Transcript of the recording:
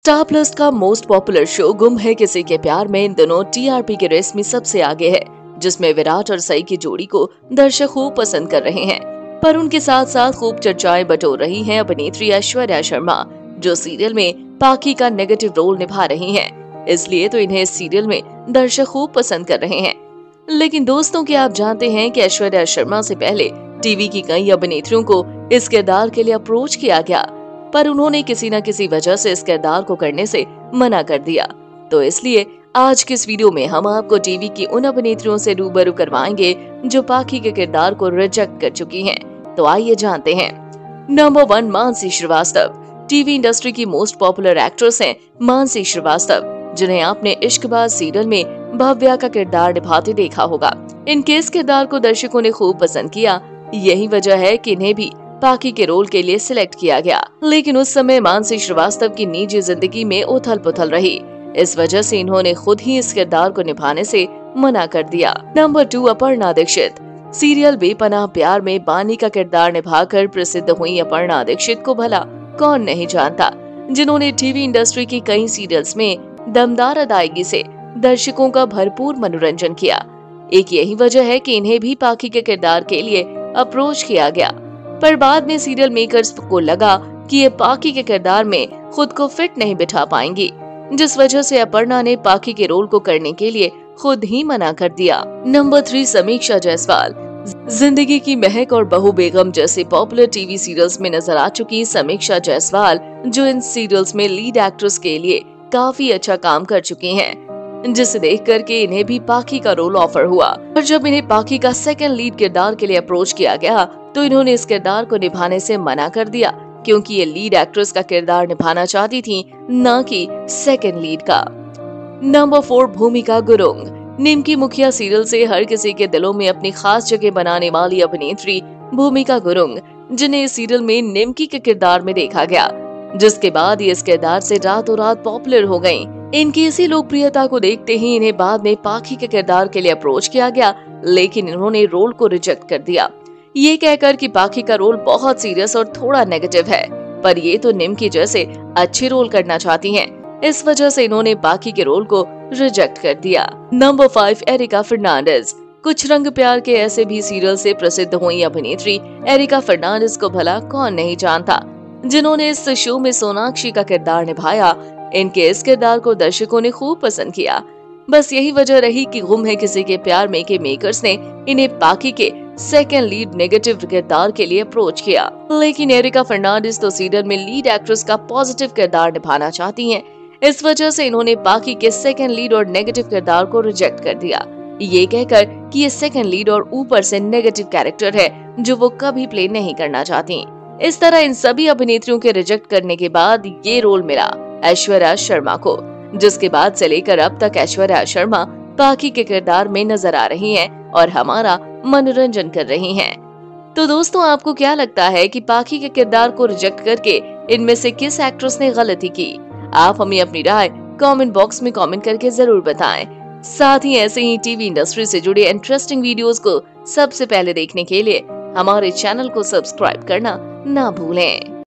Star Plus का most popular show गुम है किसी के प्यार में इन दिनों टीआरपी के रेस में सबसे आगे है, जिसमें विराट और सई की जोड़ी को दर्शक खूब पसंद कर रहे हैं। पर उनके साथ साथ खूब चर्चाएं बटोर रही हैं अभिनेत्री ऐश्वर्या शर्मा, जो सीरियल में पाखी का नेगेटिव रोल निभा रही हैं। इसलिए तो इन्हें इस सीरियल में दर्शक खूब पसंद कर रहे हैं। लेकिन दोस्तों, क्या आप जानते हैं कि ऐश्वर्या शर्मा से पहले टीवी की कई अभिनेत्रियों को इस किरदार के लिए अप्रोच किया गया, पर उन्होंने किसी न किसी वजह से इस किरदार को करने से मना कर दिया। तो इसलिए आज के इस वीडियो में हम आपको टीवी की उन अभिनेत्रियों से रूबरू करवाएंगे जो पाखी के किरदार को रिजेक्ट कर चुकी हैं। तो आइए जानते हैं। Number 1, Mansi Srivastava. TV industry की मोस्ट पॉपुलर एक्ट्रेस हैं मानसी श्रीवास्तव, जिन्हें आपने इश्कबाज सीरियल में भव्या का किरदार निभाते देखा होगा। इनके इस किरदार को दर्शकों ने खूब पसंद किया। यही वजह है कि इन्हें भी पाखी के रोल के लिए सिलेक्ट किया गया। लेकिन उस समय मानसी श्रीवास्तव की निजी जिंदगी में उथल पुथल रही। इस वजह से इन्होंने खुद ही इस किरदार को निभाने से मना कर दिया। नंबर 2, अपर्णा दीक्षित। सीरियल बेपनाह प्यार में बानी का किरदार निभाकर प्रसिद्ध हुई अपर्णा दीक्षित को भला कौन नहीं जानता, जिन्होंने टीवी इंडस्ट्री की कई सीरियल्स में दमदार अदायगी से दर्शकों का भरपूर मनोरंजन किया। एक यही वजह है कि इन्हें भी पाखी के किरदार के लिए अप्रोच किया गया, पर बाद में सीरियल मेकर्स को लगा कि ये पाखी के किरदार में खुद को फिट नहीं बिठा पाएंगी, जिस वजह से अपर्णा ने पाखी के रोल को करने के लिए खुद ही मना कर दिया। नंबर 3, समीक्षा जायसवाल। जिंदगी की महक और बहू बेगम जैसे पॉपुलर टीवी सीरियल्स में नजर आ चुकी समीक्षा जायसवाल, जो इन सीरियल्स में लीड एक्ट्रेस के लिए काफी अच्छा काम कर चुकी हैं, जिसे देख करके इन्हें भी पाखी का रोल ऑफर हुआ। और जब इन्हें पाखी का सेकंड लीड किरदार के लिए अप्रोच किया गया, तो इन्होंने इस किरदार को निभाने से मना कर दिया, क्योंकि ये लीड एक्ट्रेस का किरदार निभाना चाहती थी, न कि सेकंड लीड का। नंबर 4, भूमिका गुरुंग। निमकी मुखिया सीरियल से हर किसी के दिलों में अपनी खास जगह बनाने वाली अभिनेत्री भूमिका गुरुंग, जिन्हें इस सीरियल में निमकी के किरदार में देखा गया, जिसके बाद ये इस किरदार से रातों रात पॉपुलर हो गयी। इनकी इसी लोकप्रियता को देखते ही इन्हें बाद में पाखी के किरदार के लिए अप्रोच किया गया, लेकिन इन्होंने रोल को रिजेक्ट कर दिया, ये कहकर कि पाखी का रोल बहुत सीरियस और थोड़ा नेगेटिव है, पर ये तो निमकी जैसे अच्छे रोल करना चाहती हैं। इस वजह से इन्होंने पाखी के रोल को रिजेक्ट कर दिया। नंबर 5, एरिका फर्नांडिस। कुछ रंग प्यार के ऐसे भी सीरियल से प्रसिद्ध हुई अभिनेत्री एरिका फर्नांडिस को भला कौन नहीं जानता, जिन्होंने इस शो में सोनाक्षी का किरदार निभाया। इनके इस किरदार को दर्शकों ने खूब पसंद किया। बस यही वजह रही कि गुम है किसी के प्यार में के मेकर्स ने इन्हें पाखी के सेकंड लीड नेगेटिव किरदार के लिए अप्रोच किया। लेकिन एरिका फर्नांडिस तो सीरियल में लीड एक्ट्रेस का पॉजिटिव किरदार निभाना चाहती हैं। इस वजह से इन्होंने पाखी के सेकंड लीड और नेगेटिव किरदार को रिजेक्ट कर दिया, ये कहकर कि ये सेकंड लीड और ऊपर से नेगेटिव कैरेक्टर है जो वो कभी प्ले नहीं करना चाहती। इस तरह इन सभी अभिनेत्रियों के रिजेक्ट करने के बाद ये रोल मिला ऐश्वर्या शर्मा को, जिसके बाद से लेकर अब तक ऐश्वर्या शर्मा पाखी के किरदार में नजर आ रही हैं और हमारा मनोरंजन कर रही हैं। तो दोस्तों, आपको क्या लगता है कि पाखी के किरदार को रिजेक्ट करके इनमें से किस एक्ट्रेस ने गलती की? आप हमें अपनी राय कमेंट बॉक्स में कमेंट करके जरूर बताएं। साथ ही ऐसे ही टीवी इंडस्ट्री से जुड़े इंटरेस्टिंग वीडियोस को सबसे पहले देखने के लिए हमारे चैनल को सब्सक्राइब करना ना भूलें।